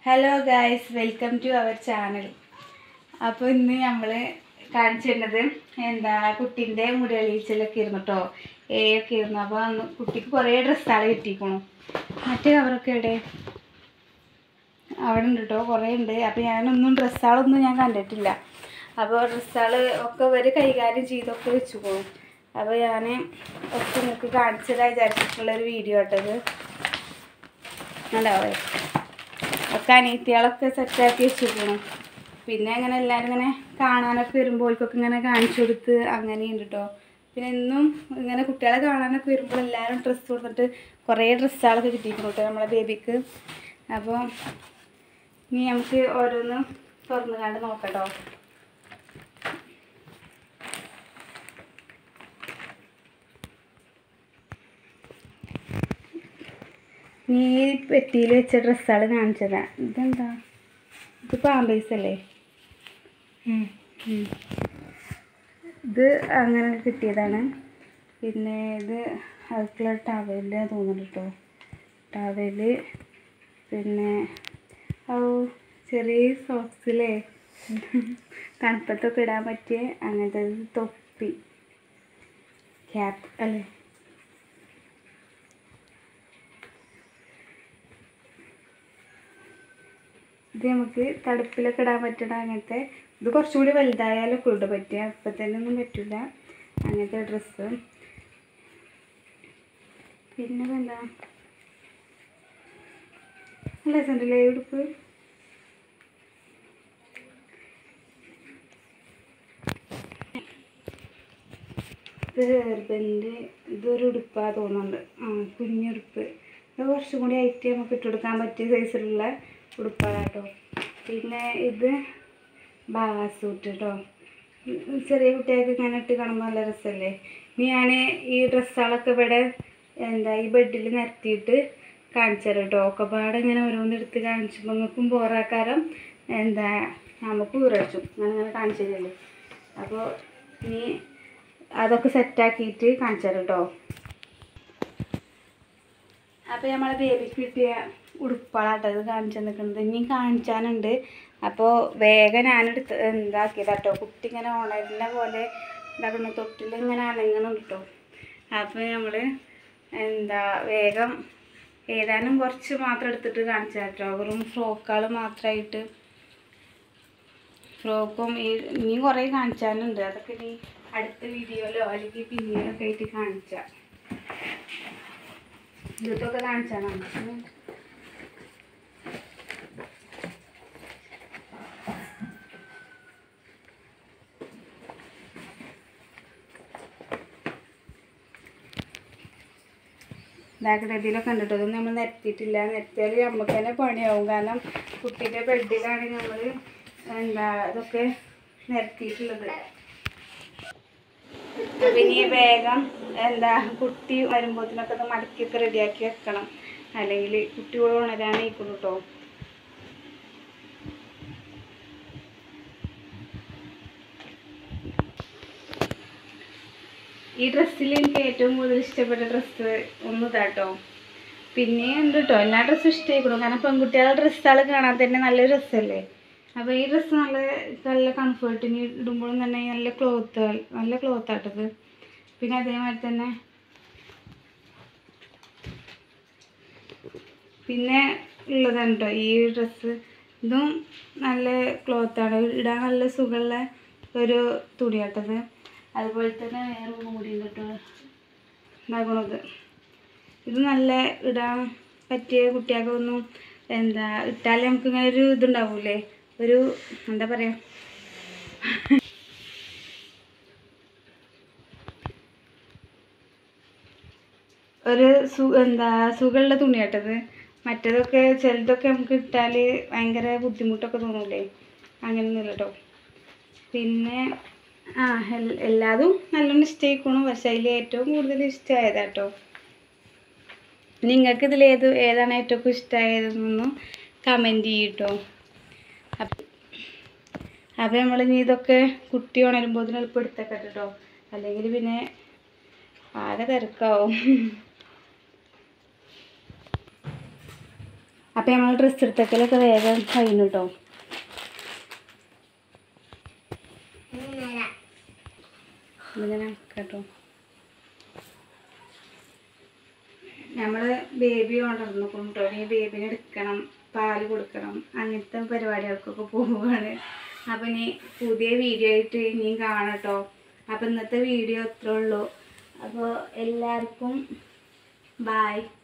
Hello guys, welcome to our channel. അപ്പോൾ ഇന്ന് നമ്മൾ കാണിച്ചിരുന്നത് കുട്ടീൻ്റെ മുടിയളീച്ചലൊക്കെ ഇരുന്നു കേട്ടോ, ഒക്കെ ഇരുന്നു. അപ്പോൾ അന്ന് കുട്ടിക്ക് കുറേ ഡ്രസ്സുകൾ കിട്ടിയിരിക്കണം. മറ്റേ കവറൊക്കെ ഇവിടെ അവിടെ ഉണ്ട് കേട്ടോ, കുറേ ഉണ്ട്. അപ്പോൾ ഡ്രസ്സുകളൊന്നും ഞാൻ കണ്ടിട്ടില്ല. അപ്പോൾ ഡ്രസ്സുകൾ ഒക്കെ ഇവർ കൈകാര്യം ചെയ്തൊക്കെ വെച്ചുപോകും. അപ്പോൾ ഞാൻ ഒക്കെ നിങ്ങൾക്ക് കാണിച്ചതായി വിചാരിച്ചിട്ടുള്ളൊരു വീഡിയോ കേട്ടത്. ഉണ്ടാവേ ഒക്കെ അനിയത്തികളൊക്കെ സെറ്റാക്കി വെച്ചിരിക്കണം. പിന്നെ അങ്ങനെ എല്ലാവരും ഇങ്ങനെ കാണാനൊക്കെ വരുമ്പോഴേക്കൊക്കെ ഇങ്ങനെ കാണിച്ചു കൊടുത്ത് അങ്ങനെയുണ്ട് കേട്ടോ. പിന്നെ എന്നും ഇങ്ങനെ കുട്ടികളെ കാണാനൊക്കെ വരുമ്പോൾ എല്ലാവരും ഡ്രസ്സ് കൊടുത്തിട്ട് കുറേ ഡ്രസ്സുകളൊക്കെ കിട്ടിയിരിക്കണം കേട്ടോ നമ്മളെ ബേബിക്ക്. അപ്പോൾ ഇനി നമുക്ക് ഓരോന്ന് തുറന്നു കണ്ട് നോക്കട്ടോ. നീ പെട്ടിയിൽ വെച്ച ഡ്രസ്സുകൾ കാണിച്ചതാ. ഇതെന്താ? ഇത് പാമ്പേഴ്സ് അല്ലേ? ഇത് അങ്ങനെ കിട്ടിയതാണ്. പിന്നെ ഇത് അതിലുള്ള ടവല് തോന്നുന്നു കേട്ടോ, ടവല്. പിന്നെ ചെറിയ സോക്സിലേ തണുപ്പത്തൊക്കെ ഇടാൻ പറ്റിയ അങ്ങനത്തെ തൊപ്പി, ക്യാപ്പ് അല്ലേ. ഇത് നമുക്ക് തടുപ്പിലൊക്കെ ഇടാൻ പറ്റണ അങ്ങനത്തെ. ഇത് കുറച്ചുകൂടി വലുതായാലൊക്കെ ഇടാൻ പറ്റുക, അപ്പം തന്നെ ഒന്നും പറ്റില്ല അങ്ങനത്തെ ഡ്രസ്സ്. പിന്നെ എന്താ നല്ല രസമുണ്ടല്ലേ ഉടുപ്പ്. ഇത് ഹെർബലിൻ്റെ ഇതൊരു ഉടുപ്പാണ് തോന്നുന്നുണ്ട്. കുഞ്ഞുടുപ്പ്. ഇത് കുറച്ചും കൂടി ആയിട്ട് നമുക്ക് ഇട്ടുകൊടുക്കാൻ പറ്റിയ സൈസിലുള്ള ഉടുപ്പാണ് കേട്ടോ. പിന്നെ ഇത് ബാസൂട്ട് കേട്ടോ, ചെറിയ കുട്ടികൾക്ക് ഇങ്ങനെ ഇട്ട് കാണുമ്പോൾ നല്ല രസമല്ലേ. ഇനി ഞാൻ ഈ ഡ്രസ്സുകളൊക്കെ ഇവിടെ ഈ ബെഡിൽ നിരത്തിയിട്ട് കാണിച്ചു തരാം കേട്ടോ. ഒക്കെപ്പാടെ ഇങ്ങനെ ഓരോന്നെടുത്ത് കാണിച്ചുമ്പോൾ നിങ്ങൾക്കും ബോറാക്കാരം നമുക്ക് ഊറടിച്ചും അങ്ങനെ കാണിച്ചു തരല്ലേ. അപ്പോൾ ഇനി അതൊക്കെ സെറ്റാക്കിയിട്ട് കാണിച്ചു തരാം കേട്ടോ. അപ്പോൾ നമ്മളെ ബേബിക്ക് കിട്ടിയ ഉടുപ്പാളാട്ടോ ഇത് കാണിച്ചു നിൽക്കുന്നത്. ഇനിയും കാണിച്ചാനുണ്ട്. അപ്പോൾ വേഗം ഞാനെടുത്ത് ഇതാക്കിയതാട്ടോ. കുട്ടി ഇങ്ങനെ ഉണരുന്ന പോലെ ഇതാക്കുന്ന തൊട്ടിലിങ്ങനെ അനങ്ങണം കേട്ടോ. അപ്പോൾ നമ്മൾ വേഗം ഏതാനും കുറച്ച് മാത്രം എടുത്തിട്ട് കാണിച്ചു കേട്ടോ. വെറും ഫ്രോക്കുകൾ മാത്രമായിട്ട്, ഫ്രോക്കും ഇനിയും കുറേ കാണിച്ചാനുണ്ട്. അതൊക്കെ ഇനി അടുത്ത വീഡിയോയിലോ അല്ലെങ്കിൽ പിന്നീടൊക്കെ ആയിട്ട് കാണിച്ചാൽ. ഇതൊക്കെ കാണിച്ചാണ്. ഇതിലൊക്കെ ഉണ്ട് കേട്ടോ. ഇതൊന്നും നമ്മൾ നിരത്തിയിട്ടില്ല. നിരത്തിയാൽ നമുക്ക് തന്നെ പണിയാവും. കാരണം കുട്ടീൻ്റെ ബെഡിലാണ് നമ്മൾ ഇതൊക്കെ നിരത്തിയിട്ടുള്ളത്. അപ്പം ഇനി വേഗം കുട്ടി വരുമ്പോഴത്തേനൊക്കെ ഇത് മടക്കിയൊക്കെ റെഡിയാക്കി വെക്കണം, അല്ലെങ്കിൽ കുട്ടി കൂടെ ഉണരാനായിക്കുള്ളൂ കേട്ടോ. ഈ ഡ്രസ്സിൽ എനിക്ക് ഏറ്റവും കൂടുതൽ ഇഷ്ടപ്പെട്ട ഡ്രസ്സ് ഇതാട്ടോ. പിന്നെ ഉണ്ട് കേട്ടോ, എല്ലാ ഡ്രസ്സും ഇഷ്ടമായിക്കണം. കാരണം പെൺകുട്ടികളുടെ ഡ്രസ്സുകൾ കാണാൻ തന്നെ നല്ല രസമല്ലേ. അപ്പോൾ ഈ ഡ്രസ്സ് നല്ല കംഫേർട്ടിന് ഇടുമ്പോഴും തന്നെ നല്ല ക്ലോത്താട്ടത്. പിന്നെ അതേമാതിരി തന്നെ പിന്നെ ഉള്ളതാണ് കേട്ടോ ഈ ഡ്രസ്സ്. ഇതും നല്ല ക്ലോത്താണ്, ഇടാൻ നല്ല സുഖമുള്ള ഒരു തുണിയാട്ടത്. അതുപോലെ തന്നെ വേറെ ഒന്നും കൂടി കേട്ടോ ഉണ്ടാക്കണത്. ഇത് നല്ല ഇടാൻ പറ്റിയ കുട്ടികൾക്കൊന്നും ഇട്ടാൽ നമുക്കിങ്ങനെ ഒരു ഇതുണ്ടാവൂലേ, ഒരു എന്താ പറയുക, ഒരു സുഖമുള്ള തുണിയാട്ടത്. മറ്റേതൊക്കെ ചിലതൊക്കെ നമുക്ക് ഇട്ടാൽ ഭയങ്കര ബുദ്ധിമുട്ടൊക്കെ തോന്നൂലേ, അങ്ങനെയൊന്നുമില്ല കേട്ടോ. പിന്നെ എല്ലാതും നല്ലോണം ഇഷ്ടമായിക്കോണം. പക്ഷേ അതിൽ ഏറ്റവും കൂടുതൽ ഇഷ്ടമായതാട്ടോ. നിങ്ങൾക്ക് ഇതിൽ ഏതാണ് ഏറ്റവും ഇഷ്ടമായതെന്നൊന്നും കമൻറ്റ് ചെയ്യട്ടോ. അപ്പോൾ നമ്മളിനി ഇതൊക്കെ കുട്ടി ഉണരുമ്പോൾ എളുപ്പം എടുത്തൊക്കെ കേട്ടോ, അല്ലെങ്കിൽ പിന്നെ ആകെ തിരക്കാവും. അപ്പോൾ നമ്മൾ ഡ്രസ്സ് എടുത്തേക്കലൊക്കെ വേഗം കഴിഞ്ഞു കേട്ടോ. ഇങ്ങനെ കേട്ടോ നമ്മൾ ബേബി കൊണ്ടുവന്നു കൊണ്ടോ, ഈ ബേബിനെ എടുക്കണം, പാല് കൊടുക്കണം, അങ്ങനത്തെ പരിപാടികൾക്കൊക്കെ പോവുകയാണ്. അപ്പം ഇനി പുതിയ വീഡിയോ ആയിട്ട് ഇനിയും കാണാം കേട്ടോ. അപ്പോൾ ഇന്നത്തെ വീഡിയോ അത്രേ ഉള്ളൂ. അപ്പോൾ എല്ലാവർക്കും ബായ്.